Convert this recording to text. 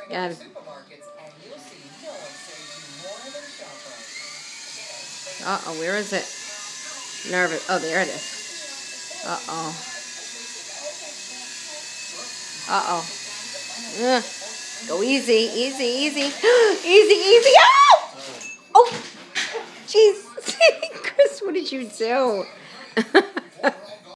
Yeah. Uh-oh, where is it? Nervous. Oh, there it is. Uh-oh. Uh-oh. Ugh. Go easy, easy, easy. Easy, easy. Oh! Oh! Jeez. Chris, what did you do?